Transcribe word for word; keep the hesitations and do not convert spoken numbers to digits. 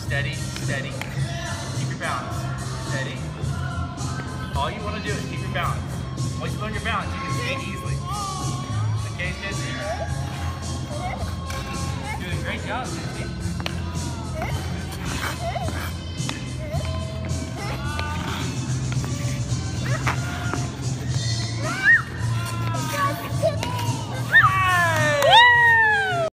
Steady, steady. Keep your balance. Steady. All you want to do is keep your balance. Once you learn your balance, you can skate easily. Okay, Jesse? Doing a great job.